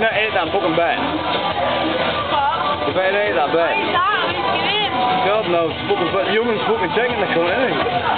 not eat that fucking bed. What? You better eat that bed. Why is that? Who's getting in? God knows, fucking, but the young'un's fucking taking the cunt, isn't he?